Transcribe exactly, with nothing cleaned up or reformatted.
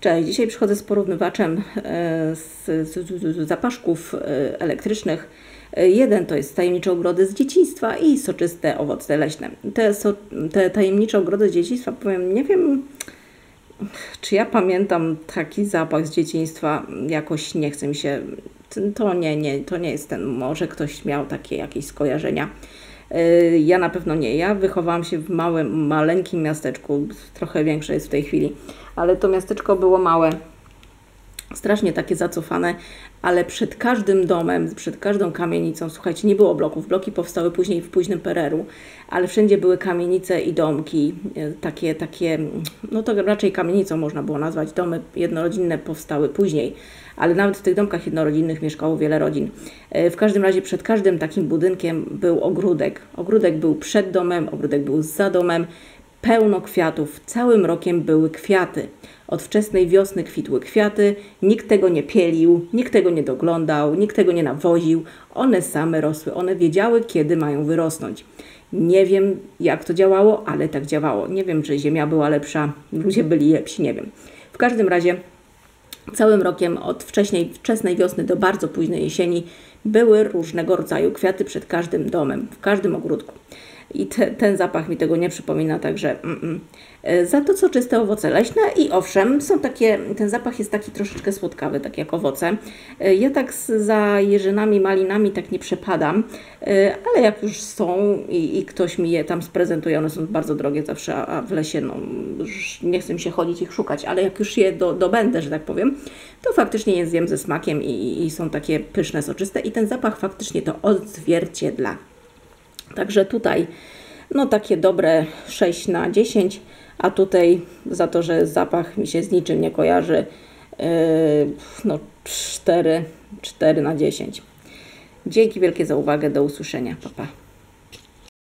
Cześć, dzisiaj przychodzę z porównywaczem z, z, z zapaszków elektrycznych. Jeden to jest tajemnicze ogrody z dzieciństwa i soczyste owoce leśne. Te, so, te tajemnicze ogrody z dzieciństwa, powiem, nie wiem, czy ja pamiętam taki zapach z dzieciństwa, jakoś nie chce mi się, to nie, nie, to nie jest ten, może ktoś miał takie jakieś skojarzenia. Ja na pewno nie. Ja wychowałam się w małym, maleńkim miasteczku, trochę większe jest w tej chwili, ale to miasteczko było małe, strasznie takie zacofane, ale przed każdym domem, przed każdą kamienicą, słuchajcie, nie było bloków. Bloki powstały później w późnym P R L u, ale wszędzie były kamienice i domki, takie, takie, no to raczej kamienicą można było nazwać. Domy jednorodzinne powstały później, ale nawet w tych domkach jednorodzinnych mieszkało wiele rodzin. W każdym razie przed każdym takim budynkiem był ogródek. Ogródek był przed domem, ogródek był za domem, pełno kwiatów. Całym rokiem były kwiaty. Od wczesnej wiosny kwitły kwiaty, nikt tego nie pielił, nikt tego nie doglądał, nikt tego nie nawoził. One same rosły, one wiedziały, kiedy mają wyrosnąć. Nie wiem, jak to działało, ale tak działało. Nie wiem, czy ziemia była lepsza, ludzie byli lepsi, nie wiem. W każdym razie całym rokiem, od wcześniej, wczesnej wiosny do bardzo późnej jesieni, były różnego rodzaju kwiaty przed każdym domem, w każdym ogródku. I te, ten zapach mi tego nie przypomina, także mm, mm. Za to soczyste owoce leśne i owszem, są takie, ten zapach jest taki troszeczkę słodkawy, tak jak owoce. Ja tak za jeżynami, malinami tak nie przepadam, ale jak już są i, i ktoś mi je tam sprezentuje, one są bardzo drogie zawsze, a w lesie no, już nie chcę mi się chodzić ich szukać, ale jak już je do, dobędę, że tak powiem, to faktycznie je zjem ze smakiem i, i są takie pyszne, soczyste i ten zapach faktycznie to odzwierciedla. Także tutaj no takie dobre sześć na dziesięć, a tutaj za to, że zapach mi się z niczym nie kojarzy, yy, no cztery, cztery na dziesięć. Dzięki wielkie za uwagę, do usłyszenia, pa pa.